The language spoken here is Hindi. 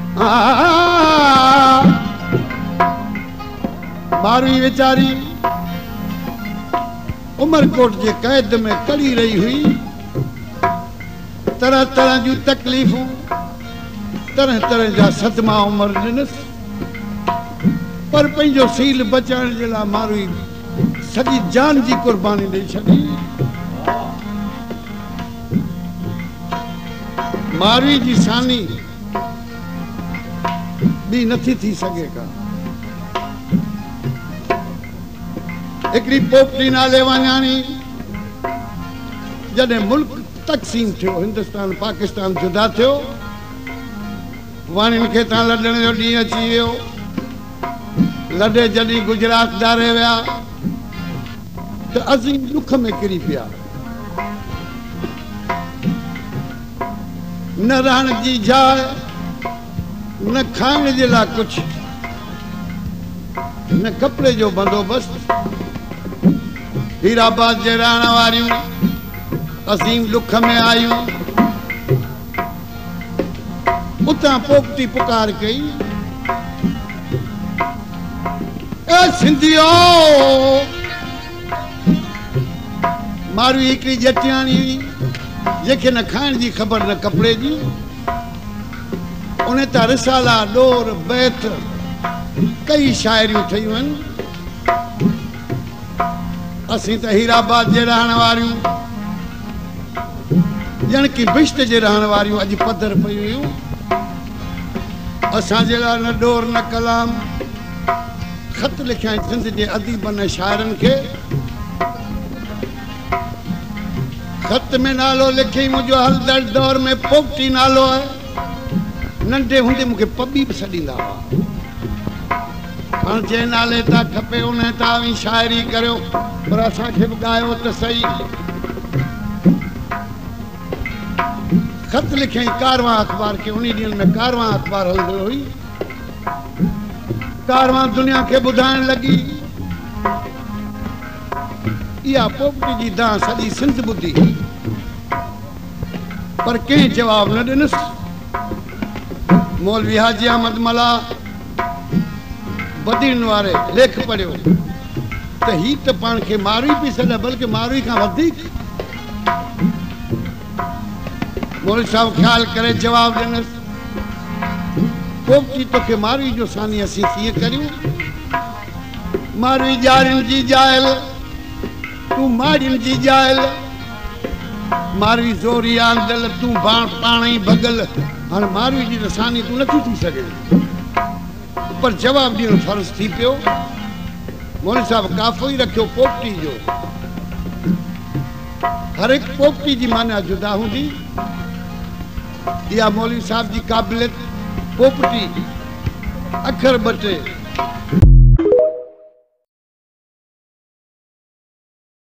मारवी वेचारी उमरकोट के कैद में कड़ी रही हुई, तरह तरह जूं तकलीफ़ूं, तरह तरह जा सदमा उमर ॾिनस, पर पंहिंजो सील बचाइण जे लाइ मारवी सॼी जान जी कुर्बानी ॾेई छॾी। मारवी जी सानी ॿी नथी थी सघे का। हिकिड़ी पोपटी नाले वाञाणी जॾहिं मुल्क तक़सीम थियो, हिंदुस्तान पाकिस्तान जुदा थियो, वाणियुनि खे तां लॾण जो ॾींहुं अची वियो। लॾे जॾहिं गुजरात दारे विया त अज़ीम ॾुख में किरी पिया। न रहण जी जाइ, न खाइण जे लाइ कुझु, न कपिड़े जो बंदोबस्त। हीराबाद जे रहण वारियूं अज़ीम ॾुख में आयूं। उतां पोपटी पुकार कई, ए सिंधियो। मारवी हिकिड़ी जटियाणी हुई जंहिंखे न खाइण जी ख़बर न कपिड़े जी। उन तां रिसाला, ॾोर, बैत कई शाइरियूं ठहियूं आहिनि। असीं त हीराबाद जे रहण वारियूं, ॼण की बिश्त जे रहण वारियूं अॼु पधर पयूं हुयूं। असांजे लाइ न ॾोर न कलाम। ख़त लिखिया सिंध जे अदीबनि शाइरनि खे। ख़त में नालो लिखी, मुंहिंजो हलदड़ दौर में पोपटी नालो आहे। नंढे हूंदे मूंखे पबी बि सॾींदा हुआ। हाणे जंहिं नाले तां खपे उन तां बि शाइरी करियो, पर असांखे बि ॻायो त सही। ख़त लिखियईं कारवां अख़बार खे। उन ॾींहनि में कारवां अख़बार हलंदो हुई। कारवां दुनिया खे ॿुधाइण लॻी, इहा पोपटी जी दां सॼी सिंध ॿुधी, पर कंहिं जवाब न ॾिनसि। मौलवी हाजी अहमद मला बदीन वारे लेख पढ़ियो त ही त पाण खे मारवी पई सॾे, बल्कि मारवी खां वधीक। मौलवी साहब ख़्याल करे जवाब ॾिनसि, पोपटी तोखे मारवी जो सानी असीं कीअं करियूं? मारवी ॼारियुनि जी जाइल, तूं माड़ियुनि जी जाइल। मारवी ज़ोरी आंदल, तूं पाण ई भगल। हाणे मारवी जी त सानी तूं नथी थी सघे, पर जवाब ॾियणो फर्ज़ थी पियो। मौलवी साहब काफ़ो ई रखियो पोपटी जो। हर हिकु पोपटी जी माना जुदा हूंदी। इहा मौलवी साहब जी क़ाबिलियत पोपटी अखर ॿ टे